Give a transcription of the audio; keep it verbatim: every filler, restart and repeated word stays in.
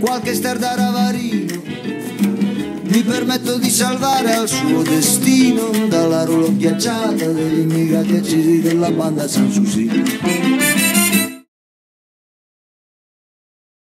qualche star da Ravarino, mi permetto di salvare al suo destino dalla rulo ghiacciata degli immigrati accesi della banda Sanssouci.